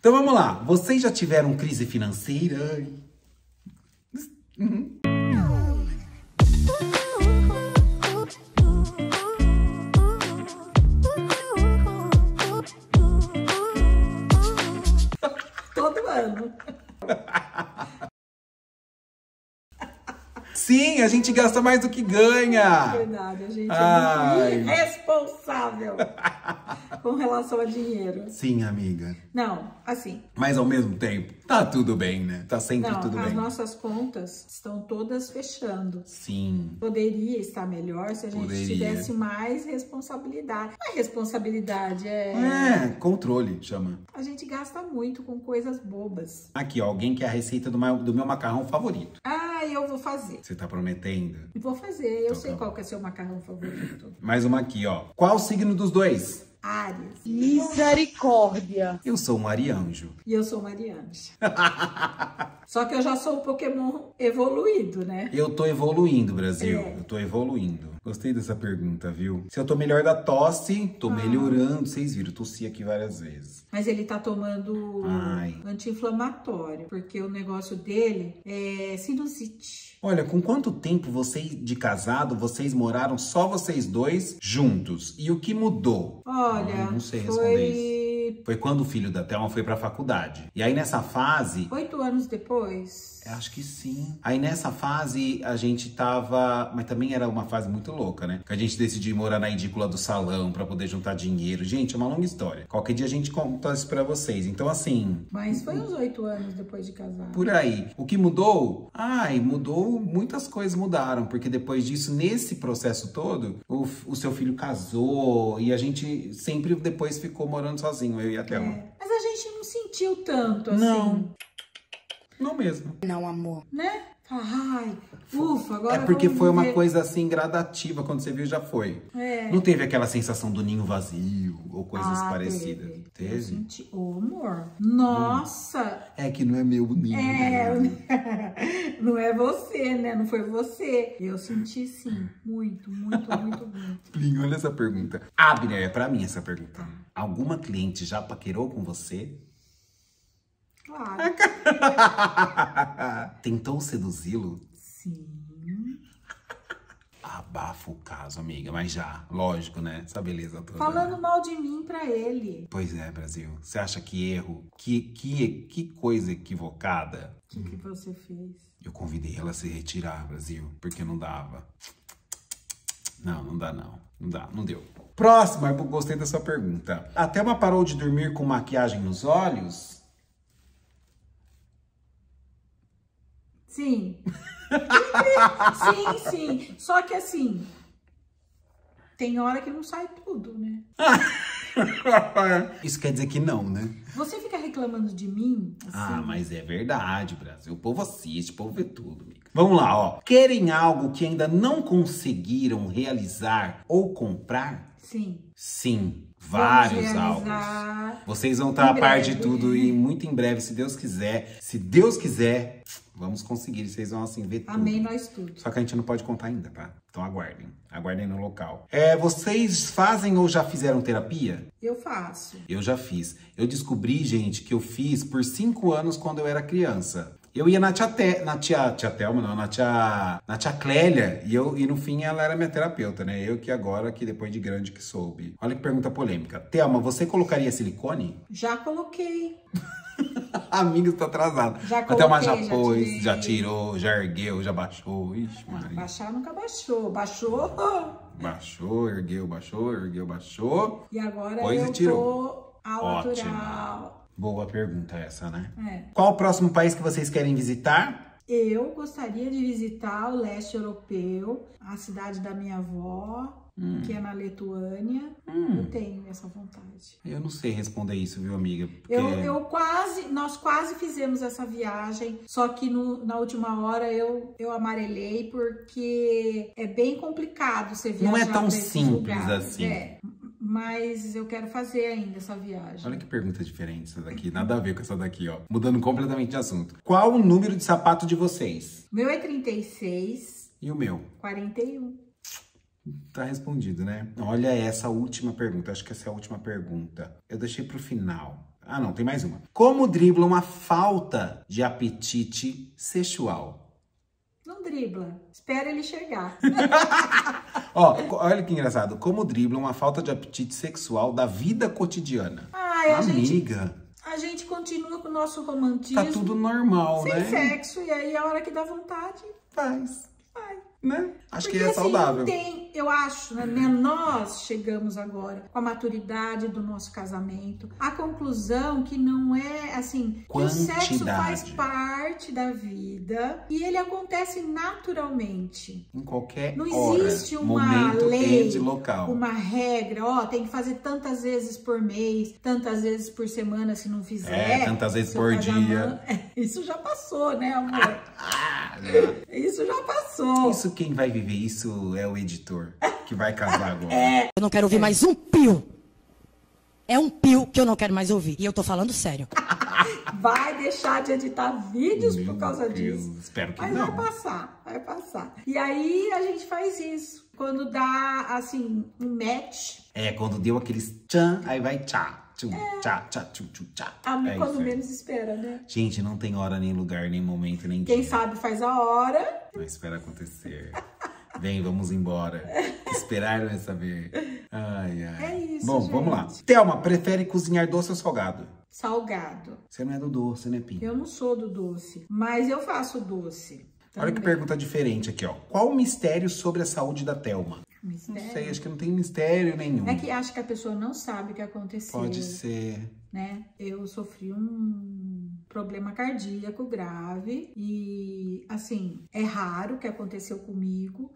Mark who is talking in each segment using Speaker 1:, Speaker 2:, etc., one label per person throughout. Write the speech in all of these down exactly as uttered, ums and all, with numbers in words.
Speaker 1: Então vamos lá. Vocês já tiveram crise financeira? Uhum.
Speaker 2: Todo ano.
Speaker 1: Sim, a gente gasta mais do que ganha.
Speaker 2: É verdade, a gente
Speaker 1: Ai.
Speaker 2: é muito irresponsável com relação a dinheiro.
Speaker 1: Sim, amiga.
Speaker 2: Não, assim...
Speaker 1: Mas ao mesmo tempo, tá tudo bem, né? Tá sempre
Speaker 2: Não,
Speaker 1: tudo
Speaker 2: as
Speaker 1: bem.
Speaker 2: nossas contas estão todas fechando.
Speaker 1: Sim.
Speaker 2: Poderia estar melhor se a gente
Speaker 1: Poderia.
Speaker 2: tivesse mais responsabilidade. Não é responsabilidade, é...
Speaker 1: É, controle, chama.
Speaker 2: A gente gasta muito com coisas bobas.
Speaker 1: Aqui, ó, alguém quer a receita do meu, do meu macarrão favorito.
Speaker 2: Ah, eu vou fazer.
Speaker 1: Você tá prometendo?
Speaker 2: Vou fazer, eu
Speaker 1: Então
Speaker 2: sei
Speaker 1: tá
Speaker 2: qual que é seu macarrão favorito.
Speaker 1: Mais uma aqui, ó. Qual o signo dos dois?
Speaker 2: Áries.
Speaker 3: Misericórdia.
Speaker 1: Eu sou um arianjo.
Speaker 2: E eu sou Mariana. Só que eu já sou um Pokémon evoluído, né?
Speaker 1: Eu tô evoluindo, Brasil.
Speaker 2: É.
Speaker 1: Eu tô evoluindo. Gostei dessa pergunta, viu? Se eu tô melhor da tosse, tô
Speaker 2: Ah.
Speaker 1: melhorando. Vocês viram, tossi aqui várias vezes.
Speaker 2: Mas ele tá tomando
Speaker 1: Ai.
Speaker 2: anti-inflamatório, porque o negócio dele é sinusite.
Speaker 1: Olha, com quanto tempo vocês de casado, vocês moraram só vocês dois juntos? E o que mudou?
Speaker 2: Olha,
Speaker 1: Ah, não sei responder isso.
Speaker 2: foi
Speaker 1: Foi quando o filho da Thelma foi pra faculdade. E aí nessa fase...
Speaker 2: oito anos depois.
Speaker 1: Eu acho que sim. Aí nessa fase a gente tava... Mas também era uma fase muito louca, né? Que a gente decidiu ir morar na edícula do salão pra poder juntar dinheiro. Gente, é uma longa história. Qualquer dia a gente conta isso pra vocês. Então assim...
Speaker 2: Mas foi uns oito anos depois de casar.
Speaker 1: Por aí. O que mudou? Ai, mudou, muitas coisas mudaram, porque depois disso, nesse processo todo, o, o seu filho casou e a gente sempre depois ficou morando sozinho, eu e a Thelma.
Speaker 2: É. Mas a gente não sentiu tanto assim.
Speaker 1: Não. Não mesmo.
Speaker 3: Não, amor.
Speaker 2: Né? Ai, ufa, agora
Speaker 1: É porque
Speaker 2: vamos
Speaker 1: foi uma
Speaker 2: ver.
Speaker 1: coisa assim gradativa, quando você viu já foi.
Speaker 2: É.
Speaker 1: Não teve aquela sensação do ninho vazio ou coisas
Speaker 2: Ah,
Speaker 1: parecidas.
Speaker 2: Teve.
Speaker 1: Teve?
Speaker 2: Eu senti. Ô, amor. Nossa.
Speaker 1: É que não é meu ninho.
Speaker 2: É,
Speaker 1: né?
Speaker 2: não é você, né? Não foi você. Eu senti sim, muito, muito, muito, muito.
Speaker 1: Plin, olha essa pergunta. Abner, é pra mim essa pergunta. Alguma cliente já paquerou com você?
Speaker 2: Claro.
Speaker 1: Tentou seduzi-lo?
Speaker 2: Sim.
Speaker 1: Abafa o caso, amiga. Mas já, lógico, né? Essa beleza toda.
Speaker 2: Falando mal de mim pra ele.
Speaker 1: Pois é, Brasil. Você acha que erro? Que, que, que coisa equivocada?
Speaker 2: O que, que você fez?
Speaker 1: Eu convidei ela a se retirar, Brasil. Porque não dava. Não, não dá não. Não dá, não deu. Próxima, eu gostei da sua pergunta. A Thelma parou de dormir com maquiagem nos olhos?
Speaker 2: Sim. Sim, sim. Só que assim, tem hora que não sai tudo, né?
Speaker 1: Isso quer dizer que não, né?
Speaker 2: Você fica reclamando de mim, assim.
Speaker 1: Ah, mas é verdade, Brasil. O povo assiste, o povo vê tudo, amiga. Vamos lá, ó. Querem algo que ainda não conseguiram realizar ou comprar?
Speaker 2: Sim.
Speaker 1: Sim. Vários
Speaker 2: Vamos
Speaker 1: alvos.
Speaker 2: realizar
Speaker 1: Vocês vão estar a
Speaker 2: em
Speaker 1: par de
Speaker 2: breve.
Speaker 1: tudo e muito em breve, se Deus quiser. Se Deus quiser, vamos conseguir. Vocês vão assim ver tudo.
Speaker 2: Amém, nós tudo.
Speaker 1: Só que a gente não pode contar ainda, tá? Então aguardem. Aguardem no local. É, vocês fazem ou já fizeram terapia?
Speaker 2: Eu faço.
Speaker 1: Eu já fiz. Eu descobri, gente, que eu fiz por cinco anos quando eu era criança. Eu ia na tia, Te, na tia, tia Thelma, não, na tia, na tia Clélia, e, eu, e no fim ela era minha terapeuta, né? Eu que agora, que depois de grande que soube. Olha que pergunta polêmica. Thelma, você colocaria silicone?
Speaker 2: Já coloquei.
Speaker 1: Amiga, estou atrasado.
Speaker 2: Já
Speaker 1: A Thelma já
Speaker 2: coloquei, já
Speaker 1: pôs,
Speaker 2: tirei.
Speaker 1: já tirou, já ergueu, já baixou. Ixi, Maria.
Speaker 2: Baixar nunca baixou. Baixou.
Speaker 1: Baixou, ergueu, baixou, ergueu, baixou.
Speaker 2: E agora
Speaker 1: Pois e
Speaker 2: eu
Speaker 1: tirou.
Speaker 2: tô ao
Speaker 1: Ótimo.
Speaker 2: natural.
Speaker 1: Boa pergunta essa, né?
Speaker 2: É.
Speaker 1: Qual o próximo país que vocês querem visitar?
Speaker 2: Eu gostaria de visitar o leste europeu, a cidade da minha avó, hum. que é na Lituânia. Hum. Eu tenho essa vontade.
Speaker 1: Eu não sei responder isso, viu, amiga? Porque...
Speaker 2: Eu, eu quase, nós quase fizemos essa viagem, só que no, na última hora eu, eu amarelei porque é bem complicado você viajar.
Speaker 1: Não é tão
Speaker 2: pra esses
Speaker 1: simples
Speaker 2: lugares.
Speaker 1: assim.
Speaker 2: É, mas eu quero fazer ainda essa viagem.
Speaker 1: Olha que pergunta diferente essa daqui, nada a ver com essa daqui, ó. Mudando completamente de assunto. Qual o número de sapato de vocês?
Speaker 2: O meu é trinta e seis.
Speaker 1: E o meu?
Speaker 2: quarenta e um.
Speaker 1: Tá respondido, né? Olha essa última pergunta, acho que essa é a última pergunta. Eu deixei pro final. Ah, não, tem mais uma. Como dribla uma falta de apetite sexual?
Speaker 2: Não dribla. Espera ele chegar.
Speaker 1: Ó, olha que engraçado. Como dribla uma falta de apetite sexual da vida cotidiana?
Speaker 2: Ai, a
Speaker 1: Amiga.
Speaker 2: Gente... A gente continua com o nosso romantismo.
Speaker 1: Tá tudo normal,
Speaker 2: sem
Speaker 1: né?
Speaker 2: Sem sexo. E aí, a hora que dá vontade...
Speaker 1: Faz.
Speaker 2: Vai.
Speaker 1: Né? Acho
Speaker 2: Porque,
Speaker 1: que é
Speaker 2: assim,
Speaker 1: saudável.
Speaker 2: Tem, eu acho, né? Nós chegamos agora com a maturidade do nosso casamento, a conclusão que não é assim, que o sexo faz parte da vida e ele acontece naturalmente.
Speaker 1: Em qualquer
Speaker 2: não
Speaker 1: hora,
Speaker 2: existe uma
Speaker 1: momento
Speaker 2: lei,
Speaker 1: e local.
Speaker 2: Uma regra, ó, tem que fazer tantas vezes por mês, tantas vezes por semana se não fizer.
Speaker 1: É, tantas vezes por dia.
Speaker 2: Isso já passou, né, amor? Isso já passou.
Speaker 1: Isso quem vai viver isso é o editor, que vai casar agora.
Speaker 3: É. Eu não quero ouvir mais um pio. É um pio que eu não quero mais ouvir. E eu tô falando sério.
Speaker 2: Vai deixar de editar vídeos
Speaker 1: Meu
Speaker 2: por causa
Speaker 1: Deus,
Speaker 2: disso.
Speaker 1: Espero que
Speaker 2: Mas
Speaker 1: não.
Speaker 2: vai passar, vai passar. E aí a gente faz isso. Quando dá, assim, um match.
Speaker 1: É, quando deu aqueles tchan, aí vai tchá. Tchum, é. Tchá, tchá, tchum, tchum, tchá.
Speaker 2: A
Speaker 1: é
Speaker 2: quando menos espera, né?
Speaker 1: Gente, não tem hora, nem lugar, nem momento, nem
Speaker 2: Quem
Speaker 1: dia.
Speaker 2: sabe faz a hora.
Speaker 1: Não espera acontecer. Vem, vamos embora. Esperar não é saber. Ai, ai.
Speaker 2: É isso,
Speaker 1: Bom,
Speaker 2: gente.
Speaker 1: vamos lá. Thelma, prefere cozinhar doce ou salgado?
Speaker 2: Salgado.
Speaker 1: Você não é do doce, né, Pinha?
Speaker 2: Eu não sou do doce, mas eu faço doce.
Speaker 1: Olha que pergunta diferente aqui, ó. Qual o mistério sobre a saúde da Thelma?
Speaker 2: Mistério?
Speaker 1: Não sei, acho que não tem mistério nenhum.
Speaker 2: É que acho que a pessoa não sabe o que aconteceu.
Speaker 1: Pode ser.
Speaker 2: Né? Eu sofri um problema cardíaco grave e, assim, é raro que aconteceu comigo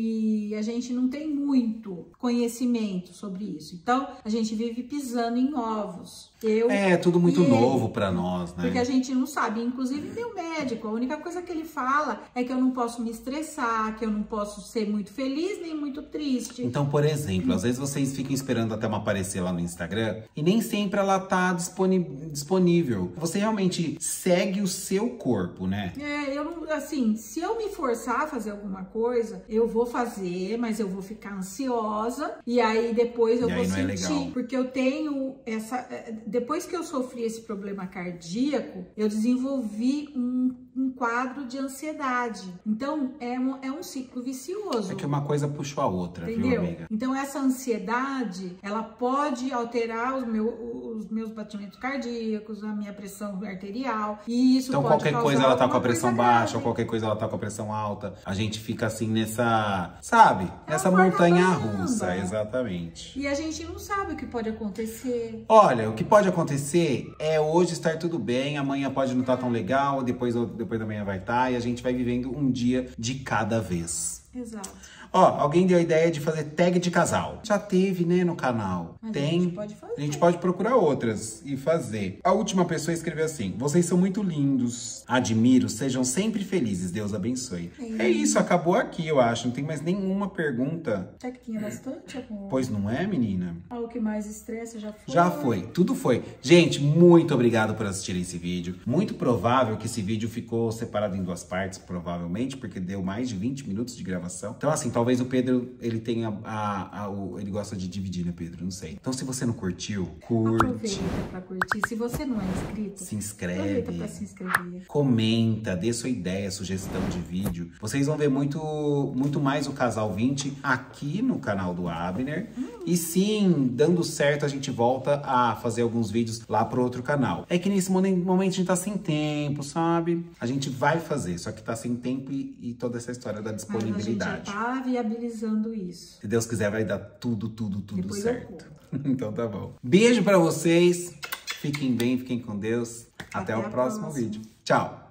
Speaker 2: e a gente não tem muito conhecimento sobre isso. Então, a gente vive pisando em ovos. Eu
Speaker 1: é, tudo muito
Speaker 2: ele,
Speaker 1: novo pra nós, né?
Speaker 2: Porque a gente não sabe. Inclusive, meu médico, a única coisa que ele fala é que eu não posso me estressar, que eu não posso ser muito feliz nem muito triste.
Speaker 1: Então, por exemplo, às vezes vocês ficam esperando até uma aparecer lá no Instagram e nem sempre ela tá disponível. Você realmente segue o seu corpo, né?
Speaker 2: É, eu não, assim, se eu me forçar a fazer alguma coisa, eu vou fazer, mas eu vou ficar ansiosa e aí depois eu
Speaker 1: e
Speaker 2: vou
Speaker 1: aí não
Speaker 2: sentir,
Speaker 1: é legal.
Speaker 2: Porque eu tenho essa, depois que eu sofri esse problema cardíaco, eu desenvolvi um, um quadro de ansiedade. Então, é um, é um ciclo vicioso.
Speaker 1: É que uma coisa puxou a outra,
Speaker 2: entendeu?
Speaker 1: Viu, amiga?
Speaker 2: Então, essa ansiedade, ela pode alterar os, meu, os meus batimentos cardíacos, a minha pressão arterial. E isso
Speaker 1: então,
Speaker 2: pode
Speaker 1: qualquer coisa ela tá com a pressão baixa,
Speaker 2: grave.
Speaker 1: ou qualquer coisa ela tá com a pressão alta. A gente fica assim nessa, sabe?
Speaker 2: É
Speaker 1: nessa montanha russa, exatamente.
Speaker 2: E a gente não sabe o que pode acontecer.
Speaker 1: Olha, o que pode acontecer é hoje estar tudo bem, amanhã pode não estar tão legal, depois, depois da manhã vai estar, e a gente vai vivendo um dia de cada vez.
Speaker 2: Exato.
Speaker 1: Ó, alguém deu a ideia de fazer tag de casal. Já teve, né, no canal.
Speaker 2: Mas
Speaker 1: Tem.
Speaker 2: A gente pode fazer.
Speaker 1: A gente pode procurar outras e fazer. A última pessoa escreveu assim: vocês são muito lindos. Admiro, sejam sempre felizes. Deus abençoe. É, é isso, acabou aqui, eu acho. Não tem mais nenhuma pergunta.
Speaker 2: Até que tinha bastante amor.
Speaker 1: Pois não é, menina?
Speaker 2: Ah, o que mais estressa já foi.
Speaker 1: Já foi, tudo foi. Gente, muito obrigado por assistirem esse vídeo. Muito provável que esse vídeo ficou separado em duas partes, provavelmente, porque deu mais de vinte minutos de gravação. Então, assim, talvez o Pedro, ele tenha a, a, o, ele gosta de dividir, né, Pedro? Não sei. Então, se você não curtiu, curte.
Speaker 2: Aproveita pra curtir. Se você não é inscrito,
Speaker 1: se inscreve.
Speaker 2: Aproveita pra se inscrever.
Speaker 1: Comenta, dê sua ideia, sugestão de vídeo. Vocês vão ver muito, muito mais o Casal vinte aqui no canal do Abner. Hum. E sim, dando certo, a gente volta a fazer alguns vídeos lá pro outro canal. É que nesse momento a gente tá sem tempo, sabe? A gente vai fazer, só que tá sem tempo e, e toda essa história da disponibilidade.
Speaker 2: Mas a gente já tá viabilizando isso.
Speaker 1: Se Deus quiser, vai dar tudo, tudo, tudo
Speaker 2: Depois
Speaker 1: certo. Então tá bom. Beijo pra vocês. Fiquem bem, fiquem com Deus. Até, Até o próximo próxima. vídeo. Tchau.